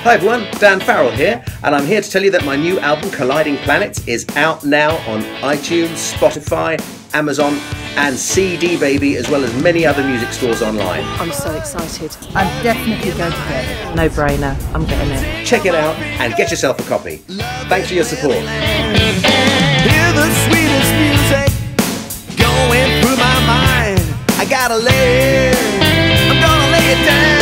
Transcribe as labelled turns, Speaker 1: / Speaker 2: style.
Speaker 1: Hi everyone, Dan Farrell here, and I'm here to tell you that my new album Colliding Planets is out now on iTunes, Spotify, Amazon and CD Baby, as well as many other music stores online.
Speaker 2: I'm so excited.
Speaker 3: I'm definitely going to get it.
Speaker 2: No brainer, I'm getting it.
Speaker 1: Check it out and get yourself a copy. Thanks for your support.
Speaker 4: Hear the sweetest music going through my mind. I'm gonna lay it down.